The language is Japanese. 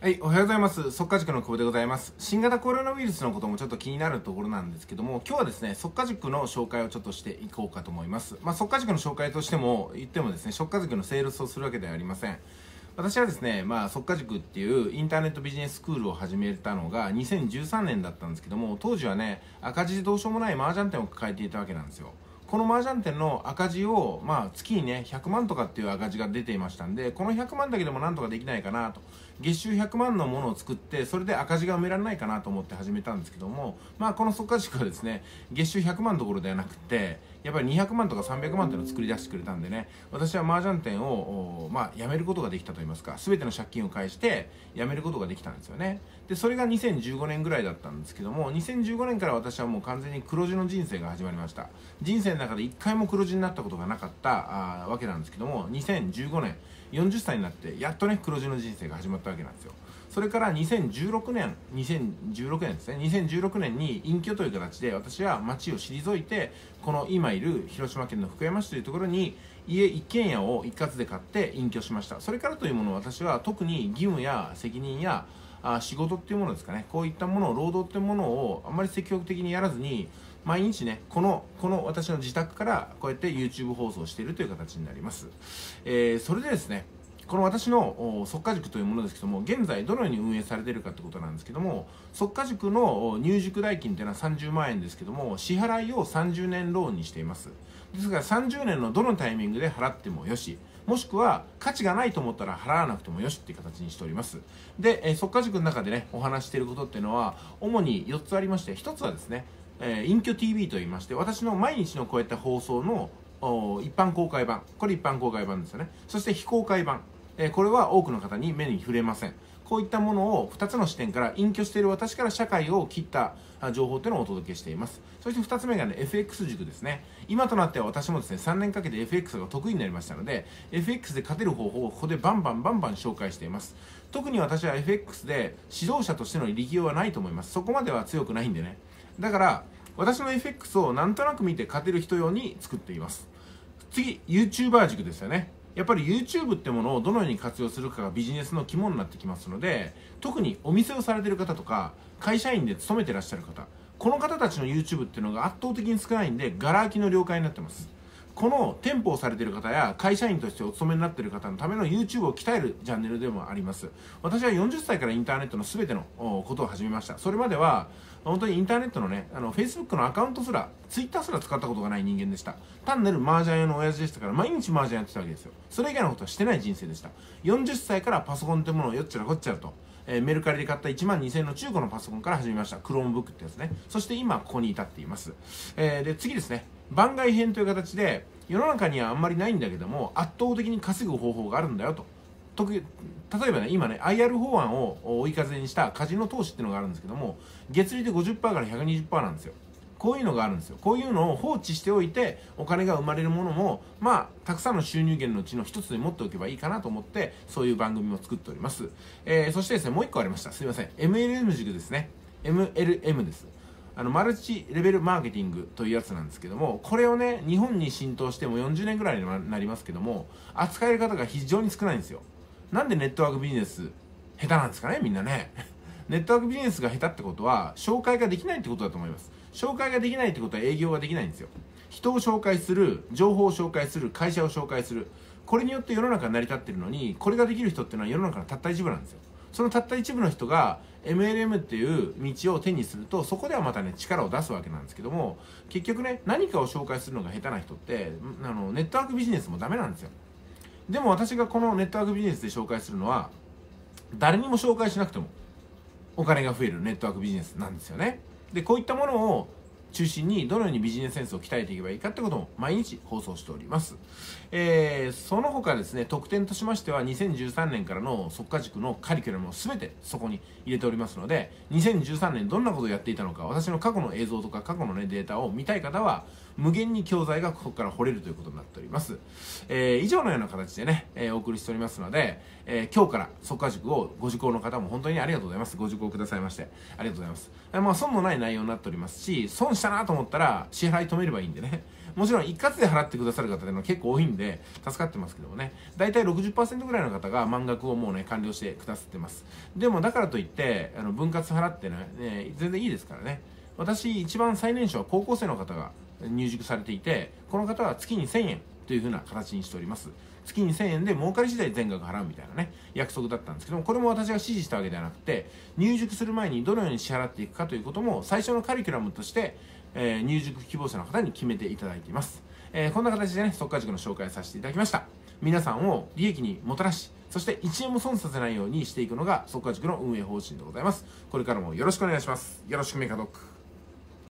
はい、おはようございます。速稼塾の久保でございます。新型コロナウイルスのこともちょっと気になるところなんですけども、今日はですね、速稼塾の紹介をちょっとしていこうかと思います。速稼塾の紹介としても、言ってもですね、速稼塾のセールスをするわけではありません。私はですね、速稼塾っていうインターネットビジネススクールを始めたのが2013年だったんですけども、当時はね、赤字でどうしようもない麻雀店を抱えていたわけなんですよ。この麻雀店の赤字を、月にね、100万とかっていう赤字が出ていましたんで、この100万だけでもなんとかできないかなと。月収100万のものを作って、それで赤字が埋められないかなと思って始めたんですけども、この速稼塾はですね、月収100万どころではなくて、やっぱり200万とか300万っていうのを作り出してくれたんでね、私は麻雀店を、辞めることができたと言いますか、全ての借金を返して辞めることができたんですよね。で、それが2015年ぐらいだったんですけども、2015年から私はもう完全に黒字の人生が始まりました。人生の中で一回も黒字になったことがなかったわけなんですけども、2015年、40歳になってやっとね、黒字の人生が始まったわけなんですよ。それから2016年ですね、2016年に隠居という形で私は町を退いて、この今いる広島県の福山市というところに家一軒家を一括で買って隠居しました。それからというものを私は特に義務や責任や仕事っていうものですかね、こういったものを、労働っていうものをあんまり積極的にやらずに、毎日ね、この私の自宅からこうやって YouTube 放送しているという形になります。それでですね、この私の速稼塾というものですけども、現在どのように運営されているかということなんですけども、速稼塾の入塾代金というのは30万円ですけども、支払いを30年ローンにしています。ですから30年のどのタイミングで払ってもよし、もしくは価値がないと思ったら払わなくてもよしっていう形にしております。で、速稼塾の中でね、お話していることっていうのは主に4つありまして、1つはですね、隠居 TV といいまして、私の毎日のこういった放送の一般公開版、これ一般公開版ですよね。そして非公開版、これは多くの方に目に触れません。こういったものを2つの視点から隠居している私から社会を切った情報というのをお届けしています。そして2つ目がね、FX 塾ですね。今となっては私もですね、3年かけて FX が得意になりましたので、FX で勝てる方法をここでバンバン紹介しています。特に私は FX で指導者としての力量はないと思います。そこまでは強くないんでね。だから、私の FX をなんとなく見て勝てる人用に作っています。次、YouTuber 塾ですよね。やっぱり YouTube ってものをどのように活用するかがビジネスの肝になってきますので、特にお店をされている方とか、会社員で勤めていらっしゃる方、この方たちの YouTube っていうのが圧倒的に少ないんで、ガラ空きの了解になってます。この店舗をされている方や会社員としてお勤めになっている方のための YouTube を鍛えるチャンネルでもあります。私は40歳からインターネットの全てのことを始めました。それまでは本当にインターネットのね、Facebook のアカウントすら、Twitter すら使ったことがない人間でした。単なる麻雀屋の親父でしたから、毎日麻雀やってたわけですよ。それ以外のことはしてない人生でした。40歳からパソコンってものをよっちゃらこっちゃらと、メルカリで買った1万2000円の中古のパソコンから始めました。Chromebook ってやつね。そして今ここに至っています。で、次ですね。番外編という形で、世の中にはあんまりないんだけども、圧倒的に稼ぐ方法があるんだよと。例えばね、今ね、IR 法案を追い風にしたカジノ投資っていうのがあるんですけども、月利で 50% から 120% なんですよ。こういうのがあるんですよ。こういうのを放置しておいて、お金が生まれるものも、たくさんの収入源のうちの一つで持っておけばいいかなと思って、そういう番組を作っております。そしてですね、もう一個ありました。すいません。MLM 塾ですね。MLM です。マルチレベルマーケティングというやつなんですけども、これをね、日本に浸透しても40年ぐらいになりますけども、扱える方が非常に少ないんですよ。なんでネットワークビジネス下手なんですかね、みんなね。ネットワークビジネスが下手ってことは、紹介ができないってことだと思います。紹介ができないってことは営業ができないんですよ。人を紹介する、情報を紹介する、会社を紹介する。これによって世の中が成り立ってるのに、これができる人っていうのは世の中のたった一部なんですよ。そのたった一部の人が MLM っていう道を手にすると、そこではまたね、力を出すわけなんですけども、結局ね、何かを紹介するのが下手な人って、ネットワークビジネスもダメなんですよ。でも私がこのネットワークビジネスで紹介するのは、誰にも紹介しなくてもお金が増えるネットワークビジネスなんですよね。で、こういったものを中心にどのようにビジネスセンスを鍛えていけばいいかってことも毎日放送しております。その他ですね、特典としましては2013年からの速稼塾のカリキュラムを全てそこに入れておりますので、2013年どんなことをやっていたのか、私の過去の映像とか過去のね、データを見たい方は、無限に教材がここから掘れるということになっております。以上のような形でね、お送りしておりますので、今日から速稼塾をご受講の方も本当にありがとうございます。ご受講くださいまして。ありがとうございます。損のない内容になっておりますし、損したなと思ったら支払い止めればいいんでね。 もちろん一括で払ってくださる方っていうのは結構多いんで助かってますけどもね、大体 60% ぐらいの方が満額をもうね完了してくださってます。でもだからといって分割払ってね、全然いいですからね。私一番最年少は高校生の方が入塾されていて、この方は月に1000円というふうな形にしております。月に1000円で儲かり次第全額払うみたいなね約束だったんですけども、これも私が指示したわけではなくて、入塾する前にどのように支払っていくかということも最初のカリキュラムとして、入塾希望者の方に決めていただいています。こんな形でね速稼塾の紹介させていただきました。皆さんを利益にもたらし、そして1円も損させないようにしていくのが速稼塾の運営方針でございます。これからもよろしくお願いします。よろしくメカドック。